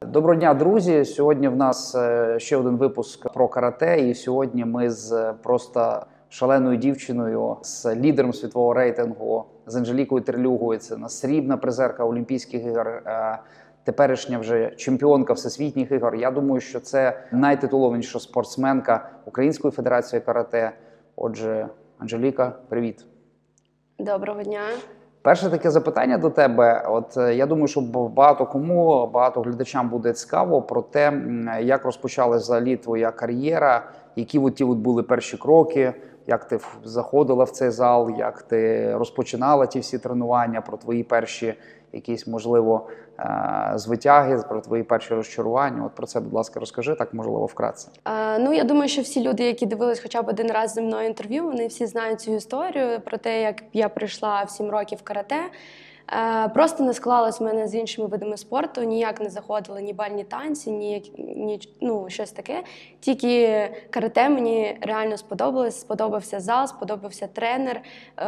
Доброго дня, друзі! Сьогодні в нас ще один випуск про карате, і сьогодні ми з просто шаленою дівчиною, з лідером світового рейтингу, з Анжелікою Терлюгою. Це срібна призерка Олімпійських ігор, теперішня вже чемпіонка всесвітніх ігор. Я думаю, що це найтитулованіша спортсменка Української федерації карате. Отже, Анжеліка, привіт! Доброго дня! Перше таке запитання до тебе. От я думаю, що багато глядачам буде цікаво про те, як розпочалась взагалі твоя кар'єра, які були перші кроки, як ти заходила в цей зал, як ти розпочинала ті всі тренування, про твої перші якісь, можливо, звитяги, про твої перші розчарування. От про це, будь ласка, розкажи, так, можливо, вкратце. Я думаю, що всі люди, які дивились хоча б один раз зі мною інтерв'ю, вони всі знають цю історію про те, як я прийшла в 7 років в карате. Просто не склалось в мене з іншими видами спорту, ніяк не заходили ні бальні танці, ні щось таке. Тільки карате мені реально сподобалось, сподобався зал, сподобався тренер,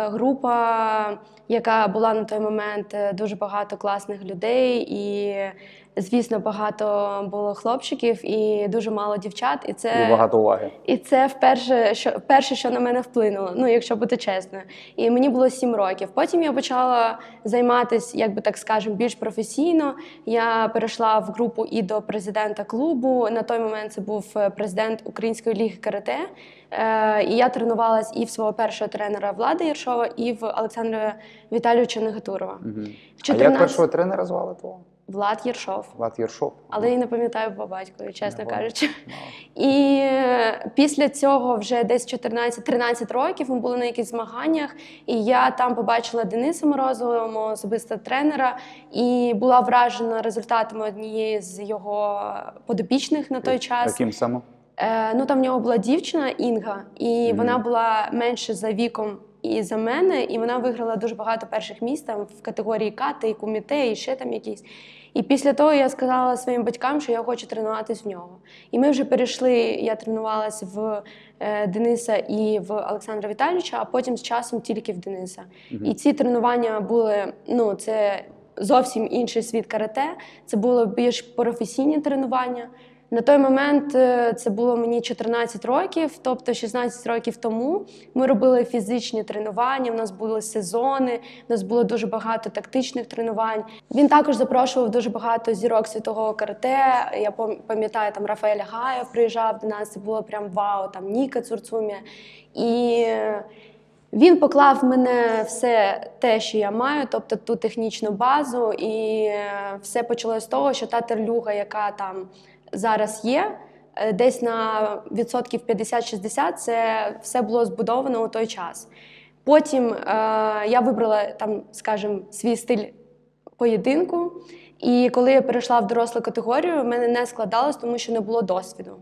група, яка була на той момент, дуже багато класних людей і, звісно, багато було хлопчиків і дуже мало дівчат. І багато уваги. І це перше, що на мене вплинуло, якщо бути чесною. І мені було 7 років. Потім я почала займатися, як би так скажемо, більш професійно. Я перейшла в групу і до президента клубу. На той момент це був президент Української ліги карате. І я тренувалась і в свого першого тренера Влада Єршова, і в Олександра Віталійовича Негатурова. Угу. А як першого тренера звали твого? Влад Єршов. Влад Єршов. Але я не пам'ятаю по батькові, чесно кажучи. І після цього вже десь 14-13 років ми були на якихось змаганнях, і я там побачила Дениса Морозова, мого особистого тренера, і була вражена результатами однієї з його подопічних на той час. Яким саме? Там в нього була дівчина Інга, і вона була менше за віком і за мене, і вона виграла дуже багато перших місць там в категорії ката, і куміте, і ще там якісь. І після того я сказала своїм батькам, що я хочу тренуватись в нього. І ми вже перейшли, я тренувалася в Дениса і в Олександра Віталійовича, а потім з часом тільки в Дениса. І ці тренування були, це зовсім інший світ карате, це було більш професійні тренування. На той момент це було мені 14 років, тобто 16 років тому ми робили фізичні тренування, в нас були сезони, в нас було дуже багато тактичних тренувань. Він також запрошував дуже багато зірок світового карате. Я пам'ятаю, там Рафаель Агаєв приїжджав до нас, це було прям вау, там Ніка Цурцумія. І він поклав в мене все те, що я маю, тобто ту технічну базу, і все почалося з того, що та Терлюга, яка там зараз є, десь на відсотків 50-60 це все було збудовано у той час. Потім я вибрала там, скажімо, свій стиль поєдинку, і коли я перейшла в дорослу категорію, в мене не складалось, тому що не було досвіду.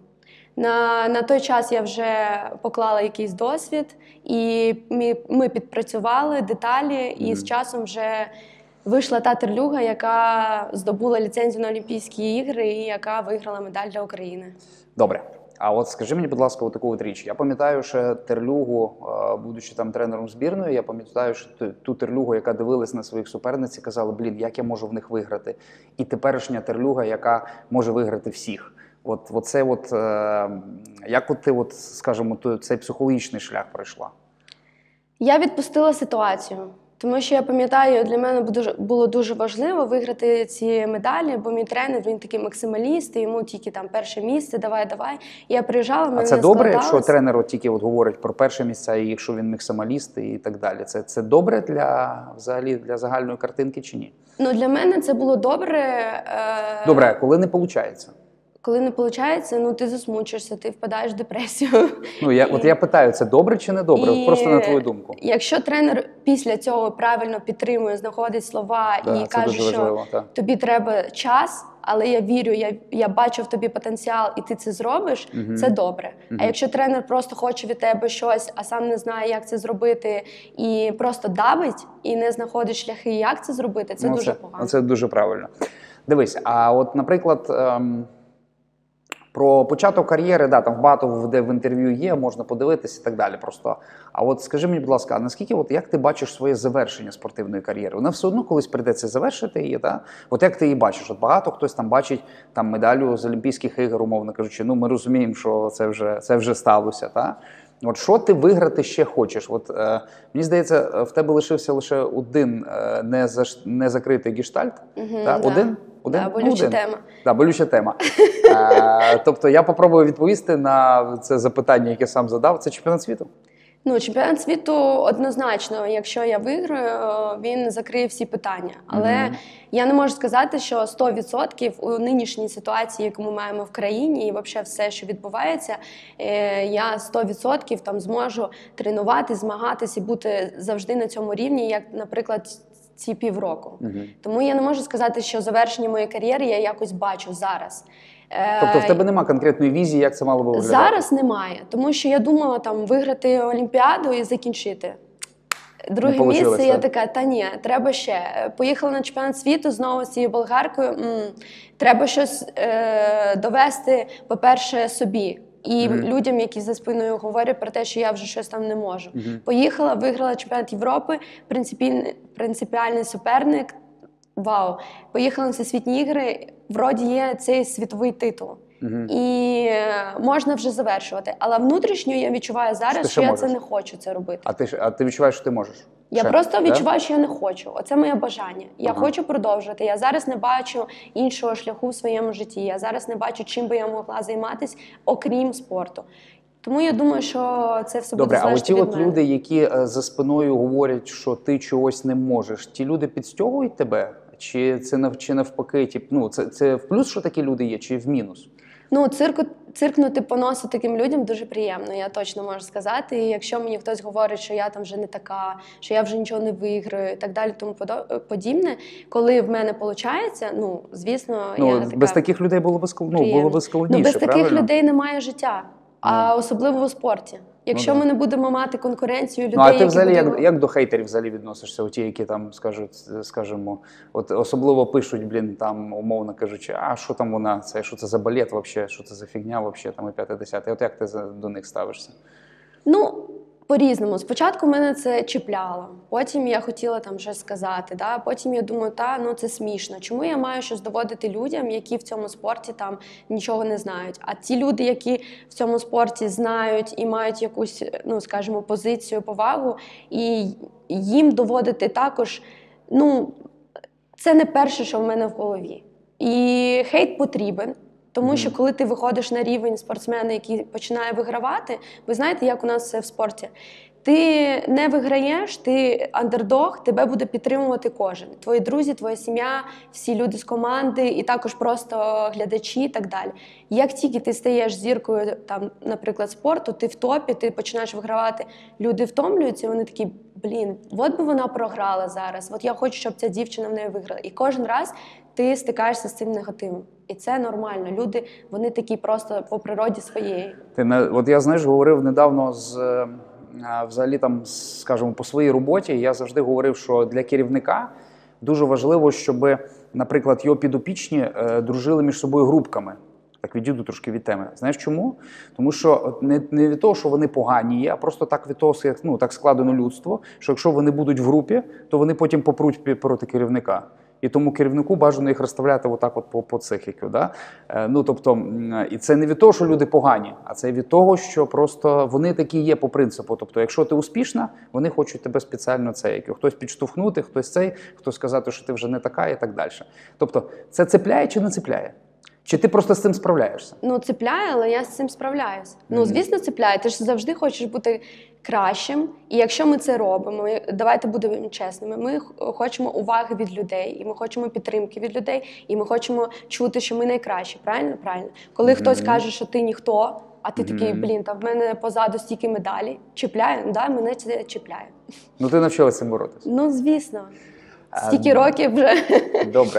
На той час я вже поклала якийсь досвід, і ми підпрацювали деталі, і з часом вже вийшла та Терлюга, яка здобула ліцензію на Олімпійські ігри і яка виграла медаль для України. Добре. А от скажи мені, будь ласка, таку річ. Я пам'ятаю, що Терлюгу, будучи там тренером збірної, я пам'ятаю, що ту Терлюгу, яка дивилась на своїх суперниць і казала, як я можу в них виграти. І теперішня Терлюга, яка може виграти всіх. Як ти, скажімо, цей психологічний шлях пройшла? Я відпустила ситуацію. Тому що я пам'ятаю, для мене було дуже важливо виграти ці медалі, бо мій тренер, він такий максималіст, і йому тільки там перше місце, давай. Я приїжджала, мене не складалось. А це добре, якщо тренер тільки говорить про перше місце, і якщо він максималіст і так далі? Це добре взагалі для загальної картинки чи ні? Для мене це було добре. Добре, а коли не виходить? Коли не виходить, ти засмучишся, ти впадаєш в депресію. Я питаю, це добре чи не добре? Просто на твою думку. Якщо тренер після цього правильно підтримує, знаходить слова і каже, що тобі треба час, але я вірю, я бачу в тобі потенціал і ти це зробиш, це добре. А якщо тренер просто хоче від тебе щось, а сам не знає, як це зробити, і просто давить, і не знаходить шляхи, як це зробити, це дуже погано. Це дуже правильно. Дивись, а от, наприклад, Про початок кар'єри, да, там багато де в інтерв'ю є, можна подивитися і так далі. Просто. А от скажи мені, будь ласка, а наскільки, от як ти бачиш своє завершення спортивної кар'єри? Вона все одно колись прийдеться завершити її, да? От як ти її бачиш? От багато хтось там бачить там медалю з Олімпійських ігор, умовно кажучи, ну ми розуміємо, що це вже сталося, та? От що ти виграти ще хочеш? От мені здається, в тебе лишився лише один незакритий гештальт. Та? Один? Да, болюча тема. Да, болюча тема. Тобто я попробую відповісти на це запитання, яке сам задав. Це чемпіонат світу? Ну, чемпіонат світу однозначно, якщо я виграю, він закриє всі питання. Але я не можу сказати, що 100% у нинішній ситуації, яку ми маємо в країні, і взагалі все, що відбувається, я 100% там зможу тренувати, змагатися і бути завжди на цьому рівні, як, наприклад, ці півроку. Тому я не можу сказати, що завершення моєї кар'єри я якось бачу зараз. Тобто в тебе немає конкретної візії, як це мало би виглядати? Зараз немає, тому що я думала там виграти Олімпіаду і закінчити. Друге місце, я така, та ні, треба ще. Поїхала на чемпіонат світу знову з цією болгаркою. Треба щось довести, по-перше, собі. І людям, які за спиною говорять про те, що я вже щось там не можу. Поїхала, виграла чемпіонат Європи, принципіальний суперник. Вау. Поїхала на Всесвітні ігри, вроді є цей світовий титул. І можна вже завершувати. Але внутрішньо я відчуваю зараз, що я це не хочу це робити. А ти відчуваєш, що ти можеш? Я просто відчуваю, що я не хочу. Оце моє бажання. Я хочу продовжувати. Я зараз не бачу іншого шляху в своєму житті. Я зараз не бачу, чим би я могла займатися, окрім спорту. Тому я думаю, що це все буде залежати від мене. Добре, а оті люди, які за спиною говорять, що ти чогось не можеш, ті люди підстягують тебе? Чи навпаки, це в плюс, що такі люди є, чи в мінус? Ну, циркнути по носу таким людям дуже приємно, я точно можу сказати. І якщо мені хтось говорить, що я там вже не така, що я вже нічого не виграю і так далі, тому подібне, коли в мене виходить, ну, звісно, я така... Без таких людей було б складніше, Ну, без таких правильно? людей немає життя, а особливо у спорті. Якщо ми не будемо мати конкуренцію людей, а ти взагалі які як до хейтерів взагалі відносишся? Оті, які там скажемо, от особливо пишуть, там, умовно кажучи, а що там вона, що це за балет вообще, що це за фігня вообще, там, і 5-10. От як ти до них ставишся? Ну, по-різному. Спочатку мене це чіпляло, потім я хотіла там щось сказати, да? Потім я думаю, це смішно. Чому я маю щось доводити людям, які в цьому спорті там нічого не знають? А ті люди, які в цьому спорті знають і мають якусь, ну, скажімо, позицію, повагу, і їм доводити також, ну, це не перше, що в мене в голові. І хейт потрібен. Тому що коли ти виходиш на рівень спортсмена, який починає вигравати, ви знаєте, як у нас все в спорті, ти не виграєш, ти андердог, тебе буде підтримувати кожен. Твої друзі, твоя сім'я, всі люди з команди і також просто глядачі і так далі. Як тільки ти стаєш зіркою, там, наприклад, спорту, ти в топі, ти починаєш вигравати, люди втомлюються, вони такі, от би вона програла зараз, от я хочу, щоб ця дівчина в неї виграла. І кожен раз ти стикаєшся з цим негативом. І це нормально. Люди, вони такі просто по природі своєї. От я, говорив недавно взагалі там, скажімо, по своїй роботі, я завжди говорив, що для керівника дуже важливо, щоб, наприклад, його підопічні дружили між собою групками. Так відійду трошки від теми. Знаєш чому? Тому що не від того, що вони погані є, а просто так від того, так складено людство, що якщо вони будуть в групі, то вони потім попруть проти керівника. І тому керівнику бажано їх розставляти отак от по цихіку. Да? Тобто, і це не від того, що люди погані, а це від того, що просто вони такі є по принципу. Тобто, якщо ти успішна, вони хочуть тебе спеціально хтось підштовхнути, хтось сказати, що ти вже не така і так далі. Тобто, це цепляє чи не цепляє? Чи ти просто з цим справляєшся? Ну, цепляє, але я з цим справляюся. Ну, звісно, цепляє. Ти ж завжди хочеш бути кращим. І якщо ми це робимо, давайте будемо чесними, ми хочемо уваги від людей, і ми хочемо підтримки від людей, і ми хочемо чути, що ми найкращі. Правильно? Правильно. Коли хтось каже, що ти ніхто, а ти такий, там в мене позаду стільки медалі. Чіпляє? Да, мене це чіпляє. Ну, ти навчилася цим боротися? Ну, звісно. Стільки років вже. Добре.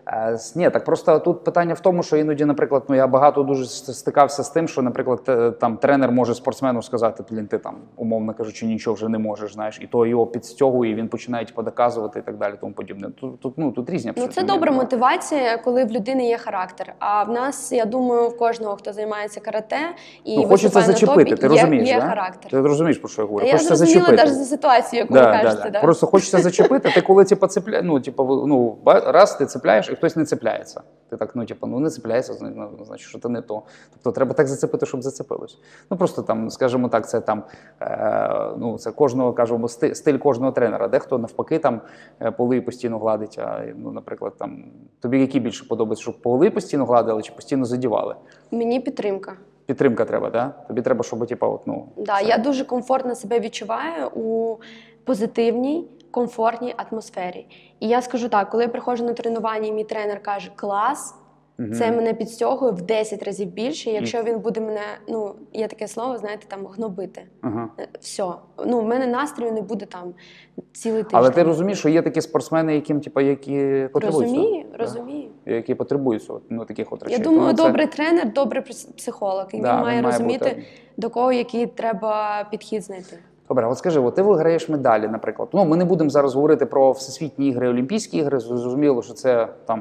Ні, так просто тут питання в тому, що іноді, наприклад, я багато дуже стикався з тим, що, наприклад, там тренер може спортсмену сказати, блін, ти там, умовно кажучи, нічого вже не можеш, знаєш, і то його підстягує, і він починає доказувати і так далі, тому подібне. Тут різні абсолютно. Це добра мотивація, коли в людини є характер. А в нас, я думаю, в кожного, хто займається карате і хочеться зачепити, топі, ти розумієш, є да? характер. Ти розумієш, про що я говорю? Я Хочеться зрозуміла зачепити. навіть за ситуацію, яку ви кажете. Да. Просто хочеться зачепити, ти коли цепляєш, раз ти цепляєш, і хтось не цепляється. Ти так, не цепляється, значить, що це не то. Тобто треба так зацепити, щоб зацепилось. Просто там, скажімо так, це там, це кожного, кажемо, стиль кожного тренера. Дехто навпаки там поли постійно гладить, наприклад, там, тобі які більше подобається, щоб поли постійно гладили чи постійно задівали? Мені підтримка. Підтримка треба, да? Тобі треба, щоб, Я дуже комфортно себе відчуваю у позитивній, комфортній атмосфері. І я скажу так, коли я приходжу на тренування і мій тренер каже «клас», це мене підстягує в 10 разів більше, якщо він буде мене, є таке слово, знаєте, там, гнобити. Все. В мене настрою не буде там цілий тиждень. Але ти розумієш, що є такі спортсмени, які потребують? Розумію. Які потребують таких от речей. Я думаю, добрий тренер, добрий психолог. І він має розуміти, бути... до кого який треба підхід знайти. Добре, от скажи, ти виграєш медалі, наприклад. Ми не будемо зараз говорити про всесвітні ігри, Олімпійські ігри. Зрозуміло, що це там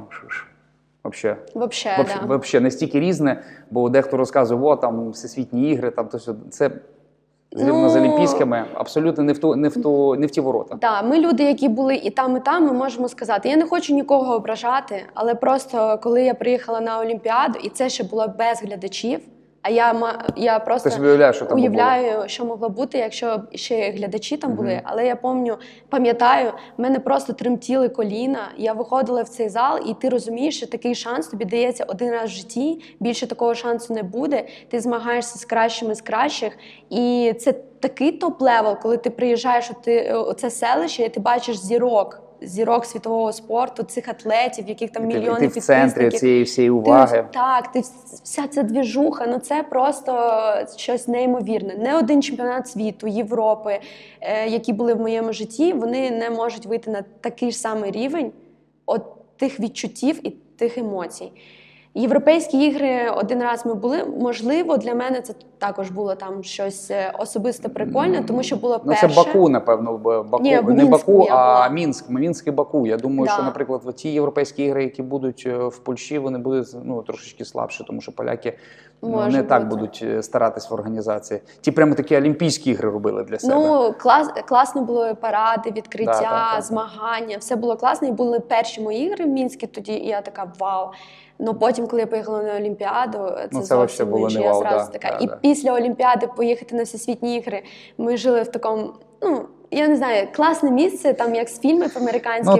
Вообще настільки різне, бо дехто розказує, там всесвітні ігри, там то все. Це зрівняно з Олімпійськими абсолютно не в ті ворота. Так, ми люди, які були і там, ми можемо сказати. Я не хочу нікого ображати, але просто коли я приїхала на Олімпіаду, і це ще було без глядачів, а я просто уявляю, що могло бути, якщо ще глядачі там були. Але я пам'ятаю, в мене просто тремтіли коліна. Я виходила в цей зал, і ти розумієш, що такий шанс тобі дається один раз в житті. Більше такого шансу не буде. Ти змагаєшся з кращими з кращих. І це такий топ-левел, коли ти приїжджаєш у це селище, і ти бачиш зірок світового спорту, цих атлетів, яких там мільйони підписників. Ти в центрі цієї всієї уваги. Вся ця двіжуха, це просто щось неймовірне. Не один чемпіонат світу, Європи, які були в моєму житті, вони не можуть вийти на такий ж самий рівень от тих відчуттів і тих емоцій. Європейські ігри один раз ми були. Можливо, для мене це також було там щось особисто прикольне, тому що було перше. Це Баку, напевно, не Баку, а Мінськ. Мінськ і Баку. Я думаю, що, наприклад, ті європейські ігри, які будуть в Польщі, вони будуть трошечки слабші, тому що поляки не так будуть старатись в організації. Ті прямо такі олімпійські ігри робили для себе. Класно було паради, відкриття, змагання. Все було класно. І були перші мої ігри в Мінську тоді, і я така вау. Потім, коли я поїхала на Олімпіаду, це зовсім інше. Я зразу така. І після Олімпіади поїхати на всесвітні ігри, ми жили в такому, я не знаю, класне місце, там як з фільмів американських.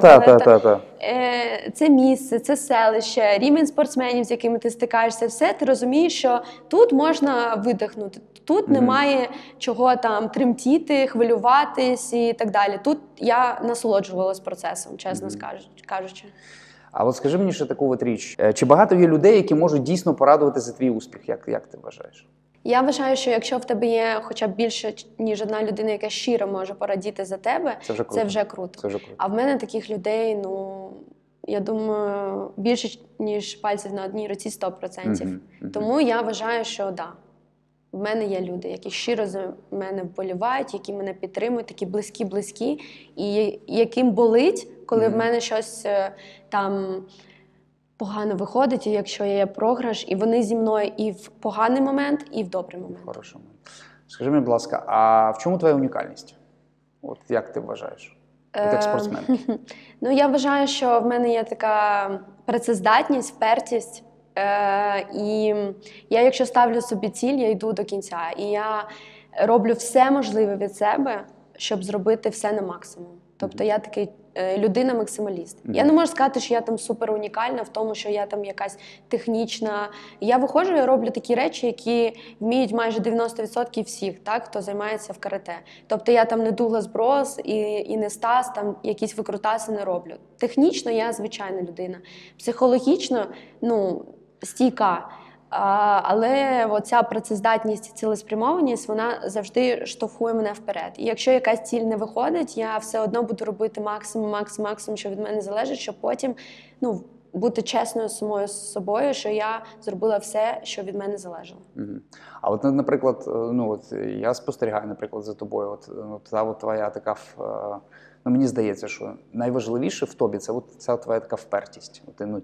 Це місце, це селище, рівень спортсменів, з якими ти стикаєшся, все, ти розумієш, що тут можна видихнути. Тут немає чого там тремтіти, хвилюватись і так далі. Тут я насолоджувалась процесом, чесно кажучи. А от скажи мені ще таку річ. Чи багато є людей, які можуть дійсно порадувати за твій успіх? Як ти вважаєш? Я вважаю, що якщо в тебе є хоча б більше, ніж одна людина, яка щиро може порадіти за тебе, це вже круто. А в мене таких людей, я думаю, більше, ніж пальців на одній руці 100%. Тому я вважаю, що в мене є люди, які щиро за мене вболівають, які мене підтримують, такі близькі, і яким болить, коли в мене щось там погано виходить, і якщо є програш, і вони зі мною і в поганий момент, і в добрий момент. Хорошо. Скажи мені, будь ласка, а в чому твоя унікальність? От як ти вважаєш? Як спортсмен? Я вважаю, що в мене є така працездатність, впертість. І я, якщо ставлю собі ціль, я йду до кінця. І я роблю все можливе від себе, щоб зробити все на максимум. Тобто я такий людина-максималіст. Я не можу сказати, що я там супер унікальна в тому, що я там якась технічна. Я виходжу і роблю такі речі, які вміють майже 90% всіх, хто займається в карате. Тобто я там не Дуглас Брос і не Стас, там якісь викрутаси не роблю. Технічно я звичайна людина. Психологічно, стійка. Але оця працездатність і цілеспрямованість, вона завжди штовхує мене вперед. І якщо якась ціль не виходить, я все одно буду робити максимум, що від мене залежить, щоб потім бути чесною з самою собою, що я зробила все, що від мене залежало. А от, наприклад, ну от я спостерігаю, наприклад, за тобою. От твоя така ну, мені здається, що найважливіше в тобі це ця твоя така впертість.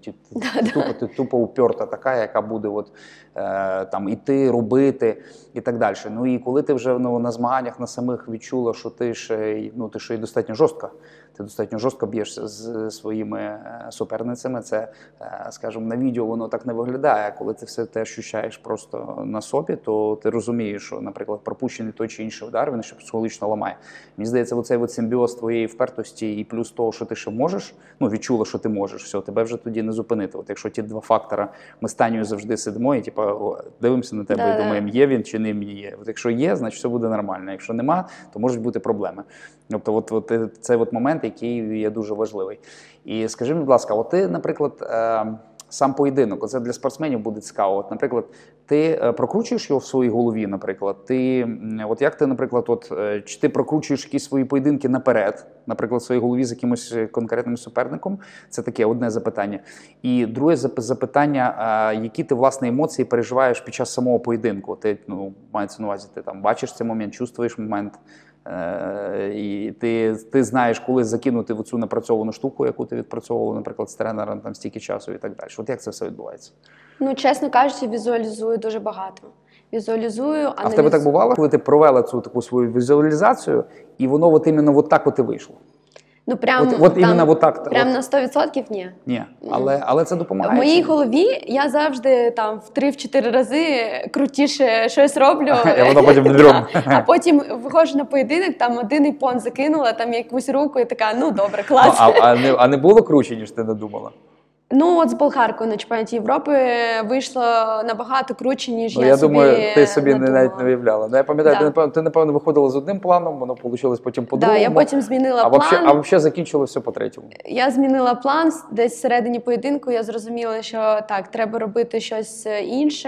Ти тупо уперта така, яка буде там іти, робити і так далі. Ну і коли ти вже на змаганнях на самих відчула, що ти ще й достатньо жорстка. Ти достатньо жорстко б'єшся з своїми суперницями. Це, скажімо, на відео воно так не виглядає. Коли ти все те ощущаєш просто на собі, то ти розумієш, що, наприклад, пропущений той чи інший удар, він ще психологічно ламає. Мені здається, оцей симбіоз твоєї впертості і плюс того, що ти ще можеш, ну, відчула, що ти можеш, все, тебе вже тоді не зупинити. От якщо ті два фактора, ми з Танею завжди сидимо і дивимося на тебе і думаємо, є він чи не є. От якщо є, значить все буде нормально. Якщо нема, то можуть бути проблеми. Тобто цей момент, який є дуже важливий. І скажи мені, будь ласка, ти, наприклад, сам поєдинок, це для спортсменів буде цікаво. Наприклад, ти прокручуєш його в своїй голові, наприклад, як ти, наприклад, чи ти прокручуєш якісь свої поєдинки наперед, наприклад, в своїй голові з якимось конкретним суперником? Це таке одне запитання. І друге запитання, які ти, власне, емоції переживаєш під час самого поєдинку? Ти, мається на увазі, ти там бачиш цей момент, чувствуєш момент, і ти знаєш, коли закинути в цю напрацьовану штуку, яку ти відпрацьовував, наприклад, з тренером там стільки часу і так далі. От як це все відбувається? Ну, чесно кажучи, візуалізую дуже багато. Візуалізую, аналізую. А в тебе так бувало, коли ти провела цю таку свою візуалізацію, і воно іменно так і вийшло? Ну, прям на 100% ні. Ні, але це допомагає. В моїй голові я завжди там в 3-4 рази крутіше щось роблю. І воно потім не робить. А потім виходжу на поєдинок, там один іпон закинула, там якусь руку і така, ну добре, клас. А не було круче, ніж ти надумала? Ну, от з болгаркою на чемпіонаті Європи вийшло набагато круче, ніж я собі думаю, ти собі надумала. навіть не уявляла. Ну, я пам'ятаю, ти, напевно, виходила з одним планом, воно вийшло потім по-другому. Так, я потім змінила план. А взагалі закінчило все по-третьому. Я змінила план, десь всередині поєдинку я зрозуміла, що так, треба робити щось інше.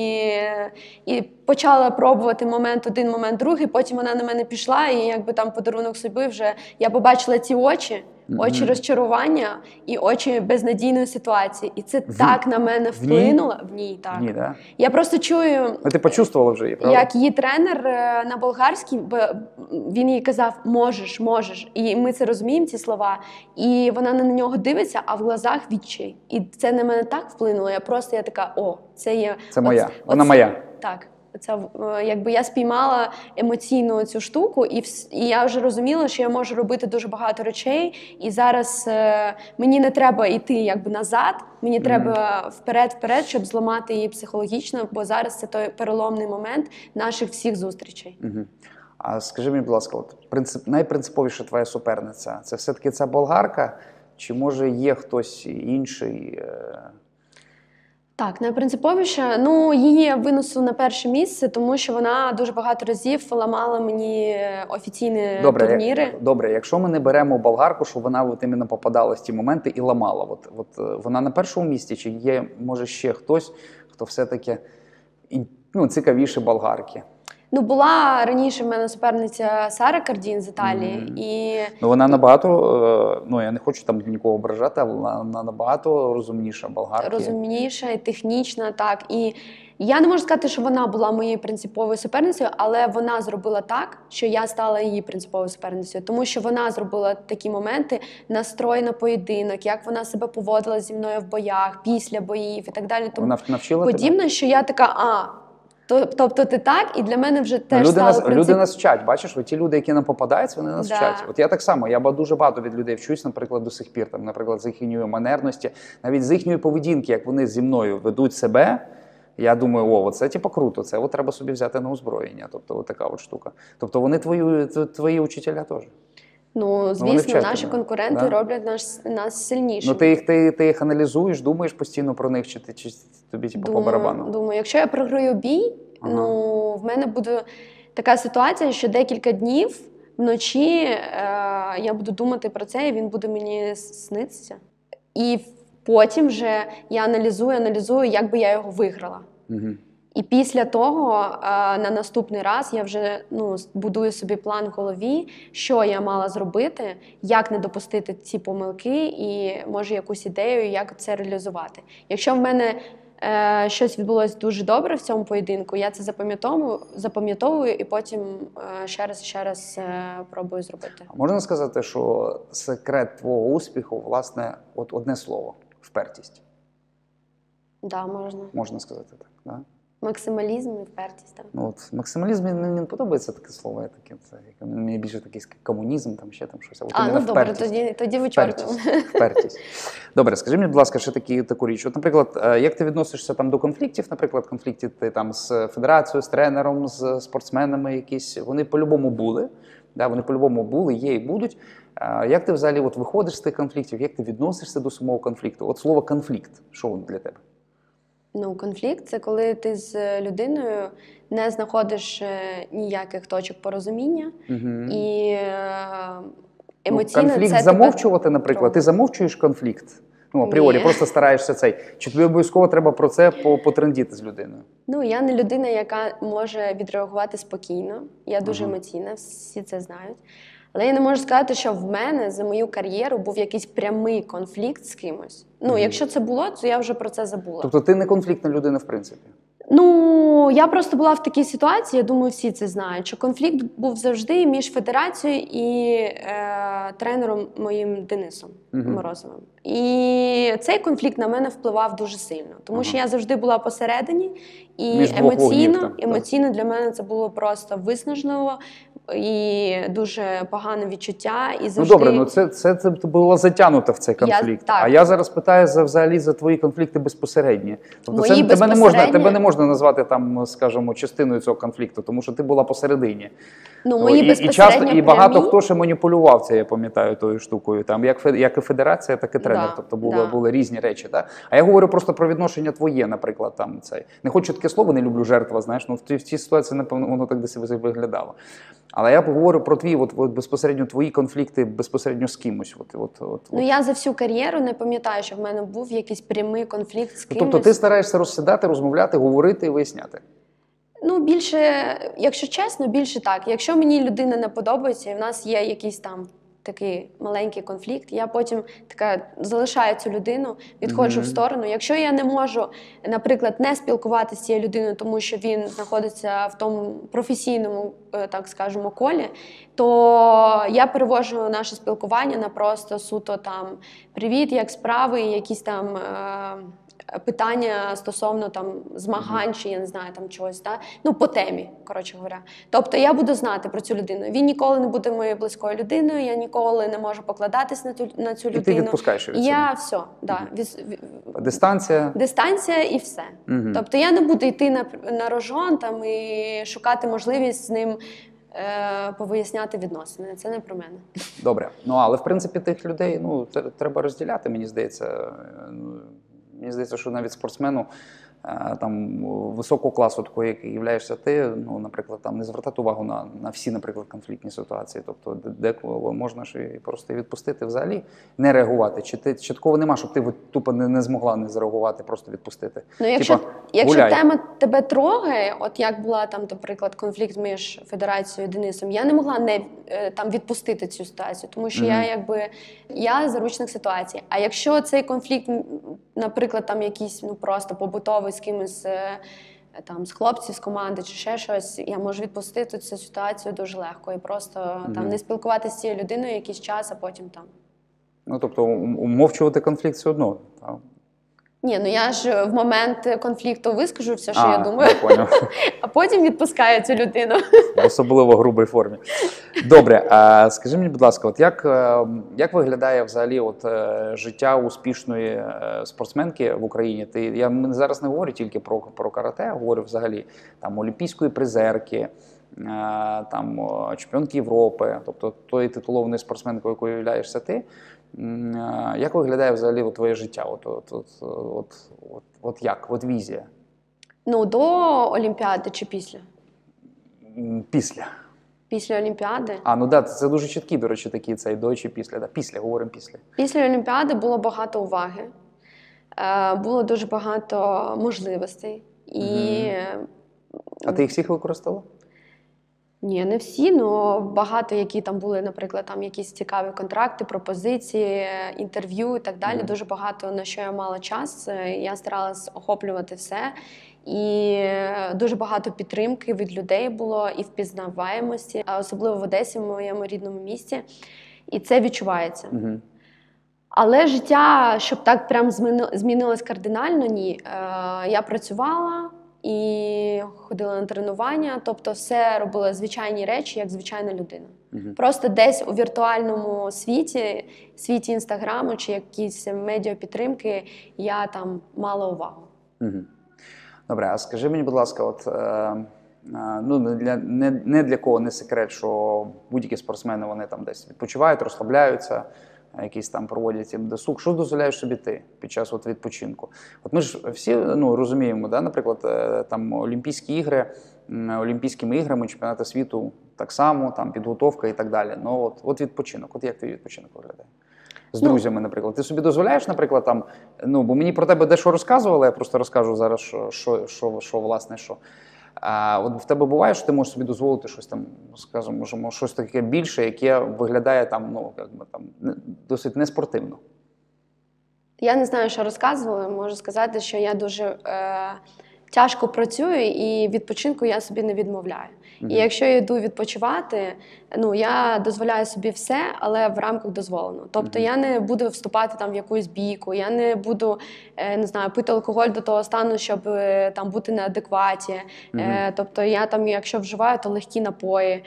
І почала пробувати момент один, момент другий, потім вона на мене пішла, і якби там подарунок собі вже я побачила ці очі розчарування і очі безнадійної ситуації. І це так на мене вплинуло. В ній, так. Да? Я просто чую, ти почувствувала вже її, правда? як її тренер на болгарській, він їй казав, можеш, можеш. І ми це розуміємо, ці слова. І вона на нього дивиться, а в глазах відчай. І це на мене так вплинуло. Я така, це є... Це моя, вона моя. Так. Це, якби я спіймала емоційну цю штуку, і я вже розуміла, що я можу робити дуже багато речей, і зараз мені не треба йти якби назад, мені треба вперед, щоб зламати її психологічно, бо зараз це той переломний момент наших всіх зустрічей. А скажи мені, будь ласка, найпринциповіша твоя суперниця, це все-таки ця болгарка, чи може є хтось інший? Так, найпринциповіше, її я винесу на перше місце, тому що вона дуже багато разів ламала мені офіційні турніри. Добре, якщо ми не беремо болгарку, що вона іменно попадала в ті моменти і ламала, вона на першому місці, чи є, може, ще хтось, хто все-таки цікавіше болгарки? Була раніше в мене суперниця Сара Кардін з Італії. Вона набагато, я не хочу там нікого ображати, але вона набагато розумніша болгарки. Розумніша і технічна, так. І я не можу сказати, що вона була моєю принциповою суперницею, але вона зробила так, що я стала її принциповою суперницею. Тому що вона зробила такі моменти, настрой на поєдинок, як вона себе поводила зі мною в боях, після боїв і так далі. Тому вона навчила подібно, тебе? Що я така, тобто ти так, і для мене вже теж стало люди нас вчать, бачиш, ті люди, які нам попадаються, вони нас вчать. От я так само, я дуже багато від людей вчусь, наприклад, до сих пір, наприклад, з їхньої манерності, навіть з їхньої поведінки, як вони зі мною ведуть себе, я думаю, це круто, це треба собі взяти на озброєння, тобто така штука. Тобто вони твої учителя теж. Звісно, наші конкуренти роблять нас сильнішими. Ти їх аналізуєш, думаєш постійно про них, чи тобі по барабану? Думаю, якщо я програю бій, в мене буде така ситуація, що декілька днів вночі я буду думати про це, і він буде мені снитися. І потім вже я аналізую, як би я його виграла. І після того на наступний раз я вже будую собі план в голові, що я мала зробити, як не допустити ці помилки і, може, якусь ідею, як це реалізувати. Якщо в мене щось відбулося дуже добре в цьому поєдинку, я це запам'ятовую і потім ще раз пробую зробити. Можна сказати, що секрет твого успіху, власне, от одне слово – впертість? Да, можна. Можна сказати так, да? Максималізм і впертість. Так. Ну, от максималізм мені не подобається таке слово, мені більше такий комунізм, там ще там щось. Добре, тоді вичоркуємо. Впертість. Добре, скажи мені, будь ласка, ще таку річ. От, наприклад, як ти відносишся там до конфліктів, наприклад, конфлікти ти там з федерацією, з тренером, з спортсменами якісь, вони по-любому були, да, вони по-любому були, є і будуть. Як ти взагалі от виходиш з тих конфліктів, як ти відносишся до самого конфлікту? От слово конфлікт, що воно для тебе? Конфлікт – це коли ти з людиною не знаходиш ніяких точок порозуміння. І емоційно конфлікт це замовчувати, наприклад. Ти замовчуєш конфлікт? Апріорі, просто стараєшся цей. Чи тобі обов'язково треба про це потрендіти з людиною? Я не людина, яка може відреагувати спокійно. Я дуже емоційна, всі це знають. Але я не можу сказати, що в мене за мою кар'єру був якийсь прямий конфлікт з кимось. Якщо це було, то я вже про це забула. Тобто ти не конфліктна людина, в принципі? Я просто була в такій ситуації, я думаю, всі це знають, що конфлікт був завжди між федерацією і тренером моїм Денисом Морозовим. І цей конфлікт на мене впливав дуже сильно, тому що я завжди була посередині, і емоційно для мене це було просто виснажливо і дуже погане відчуття. І завжди... добре, це було затягнуто в цей конфлікт. А я зараз питаю взагалі за твої конфлікти безпосередні. Тобто тебе не можна назвати там, скажімо, частиною цього конфлікту, тому що ти була посередині. І багато хто ще маніпулював це, я пам'ятаю, тою штукою. Там як і федерація, так і тренер. Тобто були різні речі. Так? А я говорю просто про відношення твоє, наприклад. Там, цей. Не хочу таке слово, не люблю жертва, знаєш, в цій ситуації, напевно, воно так десь виглядало. Але я поговорю про твої безпосередньо твої конфлікти безпосередньо з кимось. Я за всю кар'єру не пам'ятаю, що в мене був якийсь прямий конфлікт з кимось. Тобто ти стараєшся розсідати, розмовляти, говорити і виясняти? Більше, якщо чесно, більше так. Якщо мені людина не подобається і в нас є якийсь там такий маленький конфлікт, я потім залишаю цю людину, відходжу в сторону. Якщо я не можу, наприклад, не спілкуватися з цією людиною, тому що він знаходиться в тому професійному, так скажемо, колі, то я перевожу наше спілкування на просто суто там «Привіт, як справи?» і якісь там питання стосовно там змагань чи, я не знаю, там чогось, по темі, коротше говоря. Тобто я буду знати про цю людину. Він ніколи не буде моєю близькою людиною, я ніколи не можу покладатись на цю людину. І ти відпускаєш від цього? Я все, Дистанція? Дистанція і все. Тобто я не буду йти на рожон там і шукати можливість з ним повиясняти відносини. Це не про мене. Добре. Але в принципі тих людей треба розділяти, мені здається. Мені здається, що навіть спортсмену там високого класу, такого, як являєшся ти, наприклад, там не звертати увагу на всі, наприклад, конфліктні ситуації. Тобто деколи можна ж і просто відпустити взагалі, не реагувати. Чи такого нема, щоб ти тупо не змогла не зареагувати, просто відпустити? Якщо тема тебе трогає, от як була там, наприклад, конфлікт між Федерацією і Денисом, я не могла не там відпустити цю ситуацію, тому що я заручник ситуації. А якщо цей конфлікт, наприклад, там якийсь просто побутовий з кимось там з хлопців з команди чи ще щось, я можу відпустити цю ситуацію дуже легко і просто там не спілкуватися з цією людиною якийсь час, а потім там. Тобто умовчувати конфлікт все одно. Так? Ні, я ж в момент конфлікту вискажу все, що я думаю, а потім відпускаю цю людину. В особливо грубій формі. Добре, а скажи мені, будь ласка, от як виглядає взагалі життя успішної спортсменки в Україні? Я зараз не говорю тільки про карате, я говорю взагалі там олімпійської призерки, там чемпіонки Європи, тобто тої титулованої спортсменки, якою являєшся ти. Як виглядає взагалі твоє життя? От візія? До Олімпіади чи після? Після. Після Олімпіади? Це дуже чіткий, до речі, такий цей до чи після. Після, говоримо після. Після Олімпіади було багато уваги, було дуже багато можливостей. І А ти їх всіх використала? ні, не всі, але багато, які там були, наприклад, там якісь цікаві контракти, пропозиції, інтерв'ю і так далі. Дуже багато на що я мала час. Я старалась охоплювати все. І дуже багато підтримки від людей було і впізнаваємості, а особливо в Одесі, в моєму рідному місті. І це відчувається. Але життя, щоб так прям змінилось кардинально, ні. Я працювала і ходила на тренування, тобто все робила звичайні речі, як звичайна людина. Просто десь у віртуальному світі Інстаграму чи якісь медіапідтримки, я там мала увагу. Добре, а скажи мені, будь ласка, ну, не для кого не секрет, що будь-які спортсмени, вони там десь відпочивають, розслабляються, якісь там проводять їм досуг. Що дозволяєш собі ти під час відпочинку? От ми ж всі розуміємо, да, наприклад, там Олімпійські ігри, Олімпійськими іграми, чемпіонати світу так само, там підготовка і так далі. Ну от відпочинок, от як твій відпочинок виглядає? З друзями, наприклад. Ти собі дозволяєш, наприклад, там, бо мені про тебе дещо розказували, я просто розкажу зараз, що власне, що. А от в тебе буває, що ти можеш собі дозволити щось там, скажімо, щось таке більше, яке виглядає там, досить неспортивно? Я не знаю, що розказували. Можу сказати, що я дуже тяжко працюю і відпочинку я собі не відмовляю. І якщо я йду відпочивати, я дозволяю собі все, але в рамках дозволено. Тобто я не буду вступати там в якусь бійку, я не буду, не знаю, пити алкоголь до того стану, щоб там бути неадекваті. Тобто я там, якщо вживаю, то легкі напої.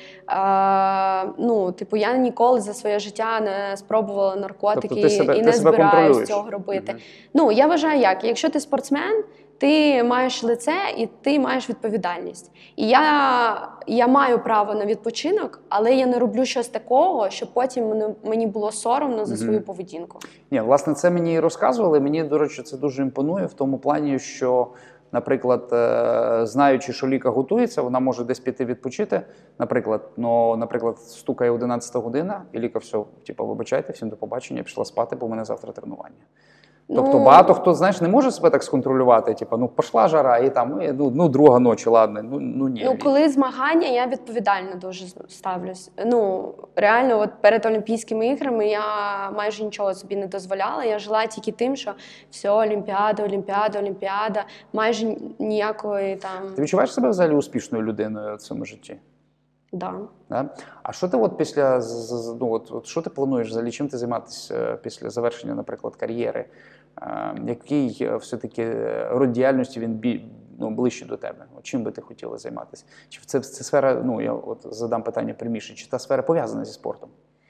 Я ніколи за своє життя не спробувала наркотики і не збираюсь цього робити. Я вважаю, якщо ти спортсмен, ти маєш лице і ти маєш відповідальність. І я маю право на відпочинок, але я не роблю щось такого, щоб потім мені було соромно за свою поведінку. Ні, власне, це мені і розказували. Мені, до речі, це дуже імпонує в тому плані, що, наприклад, знаючи, що Ліка готується, вона може десь піти відпочити, наприклад, стукає 11 година, і Ліка все, вибачайте, всім до побачення, пішла спати, бо в мене завтра тренування. Тобто багато хто, знаєш, не може себе так сконтролювати, пішла жара, і там, друга ночі, ладно, ні. Коли змагання, я відповідально дуже ставлюсь. Реально, от перед Олімпійськими іграми я майже нічого собі не дозволяла. Я жила тільки тим, що все, Олімпіада, майже ніякої там... Ти відчуваєш себе взагалі успішною людиною в цьому житті? Да. А що ти що ти плануєш взагалі, чим ти займатися після завершення, наприклад, кар'єри? Який все-таки род діяльності він ближче до тебе? Чим би ти хотіла займатися? Чи це сфера, я задам питання пряміше, чи та сфера пов'язана зі спортом?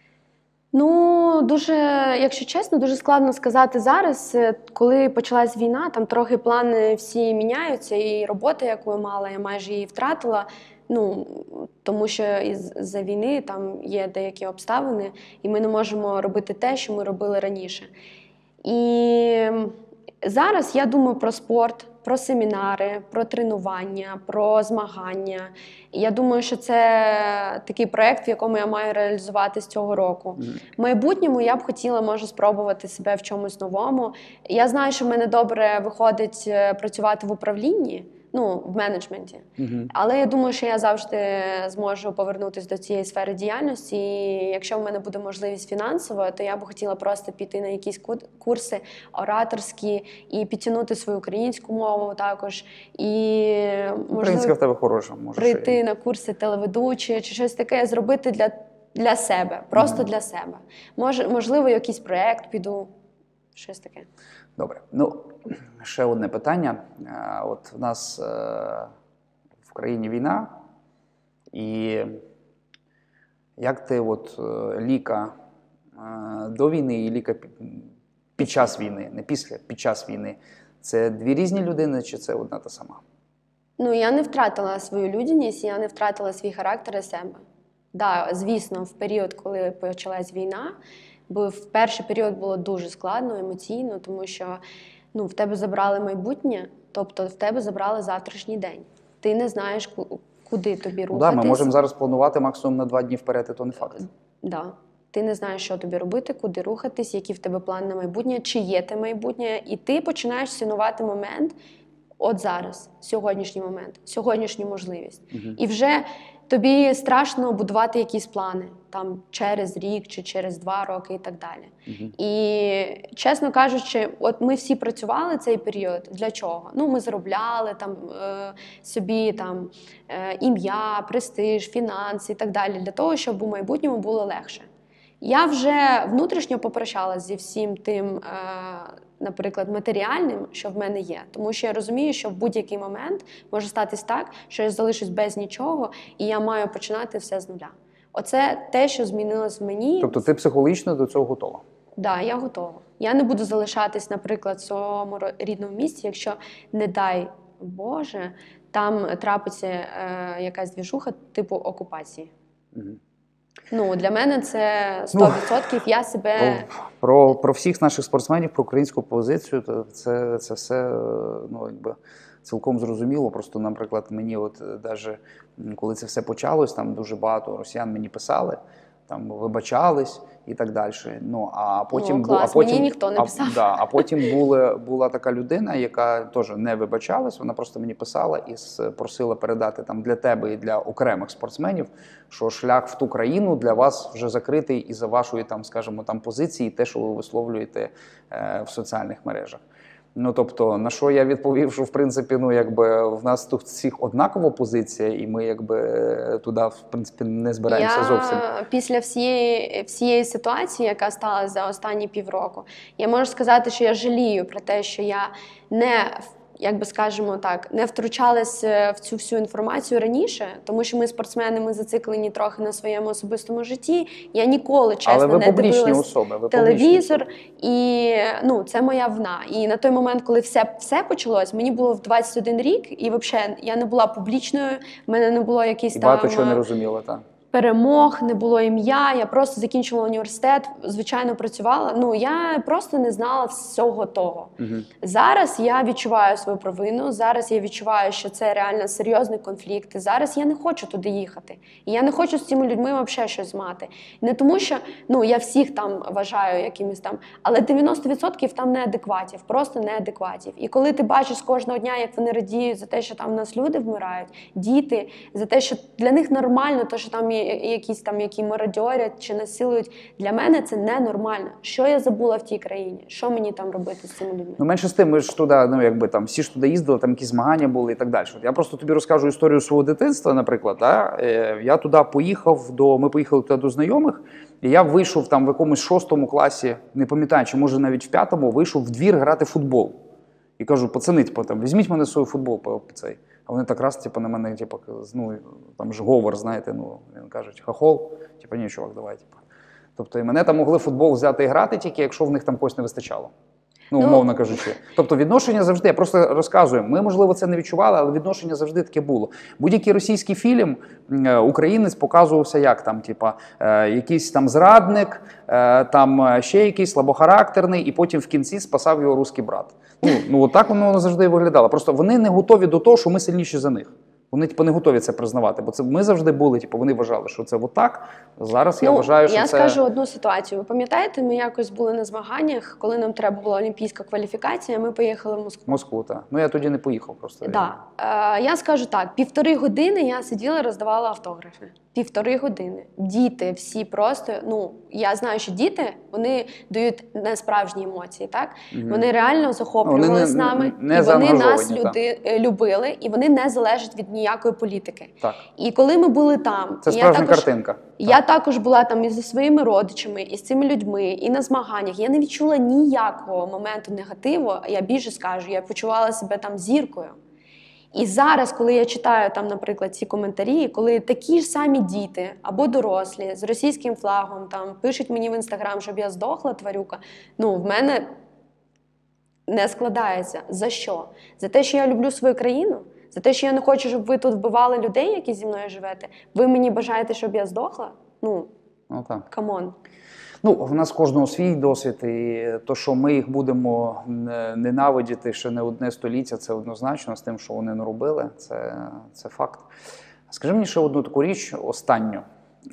Дуже, якщо чесно, дуже складно сказати зараз. Коли почалась війна, там трохи плани всі міняються, і робота, яку я мала, я майже її втратила. Тому що із-за війни там є деякі обставини, і ми не можемо робити те, що ми робили раніше. І зараз я думаю про спорт, про семінари, про тренування, про змагання. І я думаю, що це такий проєкт, в якому я маю реалізуватись цього року. В майбутньому я б хотіла, може, спробувати себе в чомусь новому. Я знаю, що в мене добре виходить працювати в управлінні, в менеджменті. Але я думаю, що я завжди зможу повернутися до цієї сфери діяльності. І якщо в мене буде можливість фінансова, то я б хотіла просто піти на якісь курси ораторські і підтягнути свою українську мову також. І, українська в тебе хороша. Прийти на курси телеведучі чи щось таке зробити для себе, просто для себе. Можливо, якийсь проєкт піду, щось таке. Добре. Ще одне питання. От в нас в країні війна, і як ти Ліка до війни і Ліка під час війни, не після, під час війни, це дві різні людини чи це одна та сама? Я не втратила свою людяність, я не втратила свій характер і себе. Да, звісно, в період, коли почалась війна, бо в перший період було дуже складно, емоційно, тому що в тебе забрали майбутнє, тобто в тебе забрали завтрашній день. Ти не знаєш, куди тобі рухатись. Ми можемо зараз планувати максимум на 2 дні вперед, і то не факт. Да. Ти не знаєш, що тобі робити, куди рухатись, які в тебе плани на майбутнє, чи є те майбутнє. І ти починаєш цінувати момент, от зараз, сьогоднішній момент, сьогоднішню можливість. І вже тобі страшно будувати якісь плани там через рік чи через 2 роки і так далі. І, чесно кажучи, от ми всі працювали цей період. Для чого? Ну, ми заробляли там собі там ім'я, престиж, фінанси і так далі, для того, щоб у майбутньому було легше. Я вже внутрішньо попрощалась зі всім тим, наприклад, матеріальним, що в мене є. Тому що я розумію, що в будь-який момент може статись так, що я залишусь без нічого, і я маю починати все з нуля. Оце те, що змінилось в мені. Тобто ти психологічно до цього готова? Так, да, я готова. Я не буду залишатись, наприклад, в своєму рідному місті, якщо, не дай Боже, там трапиться якась двіжуха типу окупації. Ну, для мене це 100%. Я себе... Про всіх наших спортсменів, про українську позицію, то це все, ну, якби, цілком зрозуміло. Просто, наприклад, мені от даже коли це все почалось, там дуже багато росіян мені писали, там вибачались і так далі. Ну, а потім, клас, мені ніхто не писав. А потім була така людина, яка теж не вибачалась, вона просто мені писала і просила передати там для тебе і для окремих спортсменів, що шлях в ту країну для вас вже закритий із-за вашої, там, скажімо, там позиції, те, що ви висловлюєте в соціальних мережах. Ну, тобто, на що я відповів, що, в принципі, ну, якби, в нас тут всіх однакова позиція, і ми, якби, туди, в принципі, не збираємося зовсім. Після всієї ситуації, яка сталася за останні півроку, я можу сказати, що я жалію про те, що я не, як би скажемо так, не втручалась в цю всю інформацію раніше, тому що ми спортсмени, ми зациклені трохи на своєму особистому житті. Я ніколи, чесно, не дивилась телевізор, і, ну, це моя вина. І на той момент, коли все почалось, мені було в 21 рік, і взагалі я не була публічною, в мене не було якісь там... багато чого не розуміла, так. Перемог, не було ім'я, я просто закінчувала університет, звичайно, працювала. Ну, я просто не знала всього того. Зараз я відчуваю свою провину, зараз я відчуваю, що це реально серйозний конфлікт. Зараз я не хочу туди їхати. І я не хочу з цими людьми взагалі щось мати. Не тому, що, ну, я всіх там вважаю якимось там, але 90% там неадекватів, просто неадекватів. І коли ти бачиш кожного дня, як вони радіють за те, що там у нас люди вмирають, діти, за те, що для них нормально, то, що там якісь там, які мародьорять чи насилують. Для мене це ненормально. Що я забула в тій країні? Що мені там робити з цими людьми? Ну, менше з тим, ми ж туди, ну, якби там, всі ж туди їздили, там якісь змагання були і так далі. Я просто тобі розкажу історію свого дитинства, наприклад. Да? Я туди поїхав, ми поїхали туди до знайомих, і я вийшов там в якомусь 6 класі, не пам'ятаю, чи може навіть в 5, вийшов в двір грати в футбол. І кажу, пацани, типу, там, візьміть мене свій футбол по цей. А вони так раз, типу, на мене, типу, ну, там ж говор, знаєте, ну, він кажуть, хахол, типу, ні, чувак, давай, типу. Тобто, і мене там могли футбол взяти і грати тільки, якщо в них там когось не вистачало. Ну, умовно кажучи. Тобто, відношення завжди, я просто розказую, ми, можливо, це не відчували, але відношення завжди таке було. Будь-який російський фільм, українець показувався як там, типа, якийсь там зрадник, там ще якийсь слабохарактерний, і потім в кінці спасав його русський брат. Ну, отак воно завжди виглядало. Просто вони не готові до того, що ми сильніші за них. Вони, типу, не готові це признавати, бо це ми завжди були, типу, вони вважали, що це отак. Зараз я вважаю, що я це... скажу одну ситуацію. Ви пам'ятаєте, ми якось були на змаганнях, коли нам треба була олімпійська кваліфікація, ми поїхали в Москву. Москву, так. Ну, я тоді не поїхав просто. Да. Я скажу так, 1,5 години я сиділа, роздавала автографи. 1,5 години. Діти всі просто, ну, я знаю, що діти, вони дають несправжні емоції, так? Вони реально захоплювалися нами, і вони нас любили, і вони не залежать від ніякої політики. Так. І коли ми були там... Це справжня картинка. Я також була там і зі своїми родичами, і з цими людьми, і на змаганнях. Я не відчула ніякого моменту негативу, я більше скажу, я почувала себе там зіркою. І зараз, коли я читаю там, наприклад, ці коментарі, коли такі ж самі діти або дорослі з російським флагом там пишуть мені в Інстаграм, щоб я здохла, тварюка, ну, в мене не складається. За що? За те, що я люблю свою країну? За те, що я не хочу, щоб ви тут вбивали людей, які зі мною живете? Ви мені бажаєте, щоб я здохла? Ну так. Камон. Ну, в нас кожного свій досвід, і то, що ми їх будемо ненавидіти ще не одне століття, це однозначно з тим, що вони не робили, це факт. Скажи мені ще одну таку річ, останню.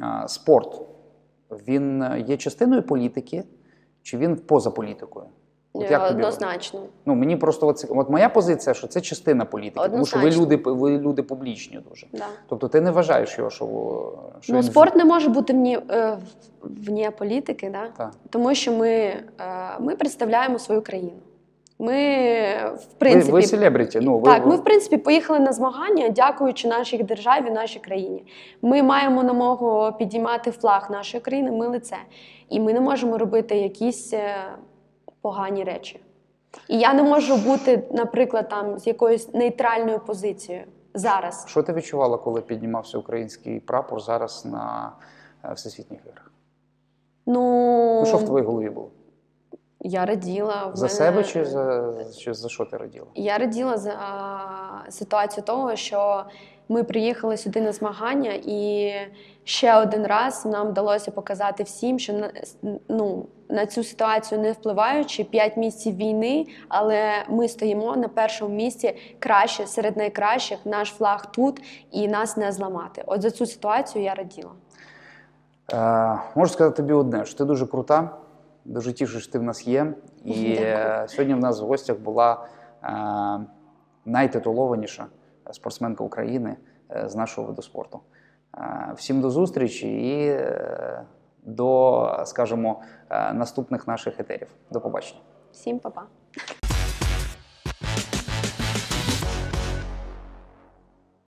Спорт, він є частиною політики, чи він поза політикою? От як тобі? Однозначно. Ну, мені просто от моя позиція, що це частина політики, тому що ви люди публічні дуже. Да. Тобто ти не вважаєш його, що Ну, він... спорт не може бути вне політики, да? Так. Тому що ми представляємо свою країну. Ми, в принципі, ви селебріті. Ну, так, ми, в принципі, поїхали на змагання, дякуючи нашій державі, нашій країні. Ми маємо намогу підіймати флаг нашої країни, ми лице. І ми не можемо робити якісь погані речі. І я не можу бути, наприклад, там з якоюсь нейтральною позицією зараз. Що ти відчувала, коли піднімався український прапор зараз на Всесвітніх іграх? Ну, Що в твоїй голові було? Я раділа. За себе чи за що ти раділа? Я раділа за ситуацію того, що ми приїхали сюди на змагання, і ще один раз нам вдалося показати всім, що на цю ситуацію не впливаючи, 5 місяців війни, але ми стоїмо на першому місці краще, серед найкращих, наш флаг тут, і нас не зламати. От за цю ситуацію я раділа. Можу сказати тобі одне, що ти дуже крута, дуже тішу, що ти в нас є. І сьогодні в нас в гостях була найтитулованіша спортсменка України з нашого виду спорту. Всім до зустрічі і до, скажімо, наступних наших етерів. До побачення. Всім па-па.